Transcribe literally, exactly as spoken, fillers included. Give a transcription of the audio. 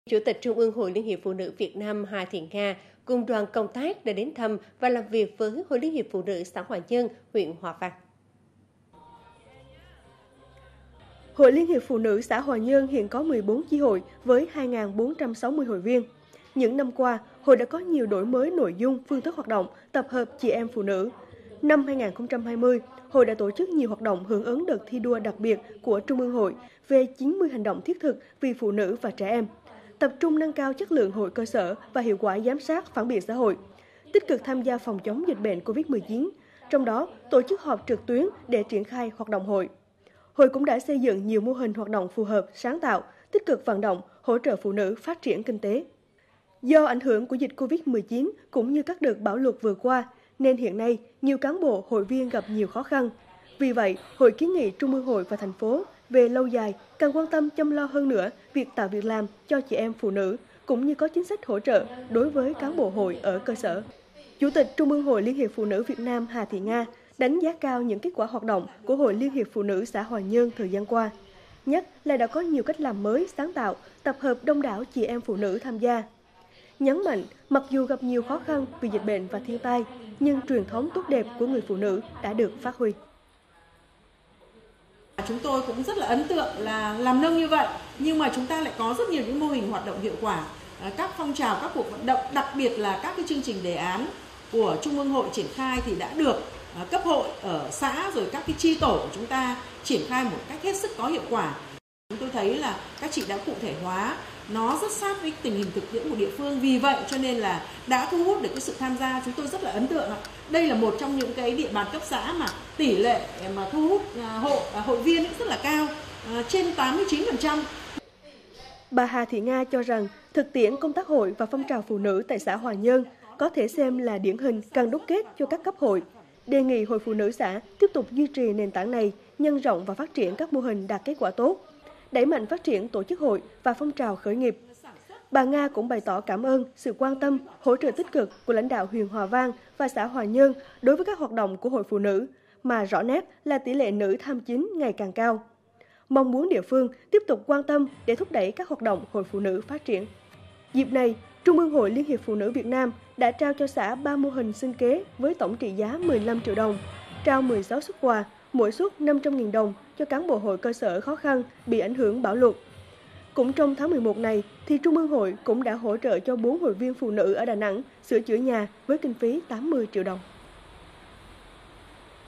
Chủ tịch Trung ương Hội Liên hiệp Phụ nữ Việt Nam Hà Thị Nga cùng đoàn công tác đã đến thăm và làm việc với Hội Liên hiệp Phụ nữ xã Hòa Nhân, huyện Hòa Vang. Hội Liên hiệp Phụ nữ xã Hòa Nhân hiện có mười bốn chi hội với hai nghìn bốn trăm sáu mươi hội viên. Những năm qua, hội đã có nhiều đổi mới nội dung, phương thức hoạt động, tập hợp chị em phụ nữ. Năm hai nghìn không trăm hai mươi, hội đã tổ chức nhiều hoạt động hưởng ứng đợt thi đua đặc biệt của Trung ương Hội về chín mươi hành động thiết thực vì phụ nữ và trẻ em, tập trung nâng cao chất lượng hội cơ sở và hiệu quả giám sát phản biện xã hội, tích cực tham gia phòng chống dịch bệnh Covid mười chín, trong đó tổ chức họp trực tuyến để triển khai hoạt động hội. Hội cũng đã xây dựng nhiều mô hình hoạt động phù hợp, sáng tạo, tích cực vận động, hỗ trợ phụ nữ phát triển kinh tế. Do ảnh hưởng của dịch Covid mười chín cũng như các đợt bão lụt vừa qua, nên hiện nay nhiều cán bộ, hội viên gặp nhiều khó khăn. Vì vậy, hội kiến nghị Trung ương Hội và thành phố về lâu dài cần quan tâm chăm lo hơn nữa việc tạo việc làm cho chị em phụ nữ, cũng như có chính sách hỗ trợ đối với cán bộ hội ở cơ sở. Chủ tịch Trung ương Hội Liên hiệp Phụ nữ Việt Nam Hà Thị Nga đánh giá cao những kết quả hoạt động của Hội Liên hiệp Phụ nữ xã Hòa Nhân thời gian qua, nhất là đã có nhiều cách làm mới, sáng tạo, tập hợp đông đảo chị em phụ nữ tham gia. Nhấn mạnh, mặc dù gặp nhiều khó khăn vì dịch bệnh và thiên tai, nhưng truyền thống tốt đẹp của người phụ nữ đã được phát huy. Chúng tôi cũng rất là ấn tượng là làm nông như vậy, nhưng mà chúng ta lại có rất nhiều những mô hình hoạt động hiệu quả, các phong trào, các cuộc vận động, đặc biệt là các cái chương trình đề án của Trung ương Hội triển khai thì đã được cấp hội ở xã rồi các cái chi tổ của chúng ta triển khai một cách hết sức có hiệu quả. Chúng tôi thấy là các chị đã cụ thể hóa, nó rất sát với tình hình thực tiễn của địa phương, vì vậy cho nên là đã thu hút được cái sự tham gia. Chúng tôi rất là ấn tượng. Đây là một trong những cái địa bàn cấp xã mà tỷ lệ mà thu hút hội hội viên rất là cao, trên tám mươi chín phần trăm. Bà Hà Thị Nga cho rằng thực tiễn công tác hội và phong trào phụ nữ tại xã Hòa Nhân có thể xem là điển hình cần đúc kết cho các cấp hội. Đề nghị Hội Phụ nữ xã tiếp tục duy trì nền tảng này, nhân rộng và phát triển các mô hình đạt kết quả tốt, đẩy mạnh phát triển tổ chức hội và phong trào khởi nghiệp. Bà Nga cũng bày tỏ cảm ơn sự quan tâm, hỗ trợ tích cực của lãnh đạo huyện Hòa Vang và xã Hòa Nhân đối với các hoạt động của Hội Phụ nữ, mà rõ nét là tỷ lệ nữ tham chính ngày càng cao. Mong muốn địa phương tiếp tục quan tâm để thúc đẩy các hoạt động Hội Phụ nữ phát triển. Dịp này, Trung ương Hội Liên hiệp Phụ nữ Việt Nam đã trao cho xã ba mô hình sinh kế với tổng trị giá mười lăm triệu đồng, trao mười sáu suất quà, mỗi suất năm trăm nghìn đồng cho cán bộ hội cơ sở khó khăn bị ảnh hưởng bão lụt. Cũng trong tháng mười một này, thì Trung ương Hội cũng đã hỗ trợ cho bốn hội viên phụ nữ ở Đà Nẵng sửa chữa nhà với kinh phí tám mươi triệu đồng.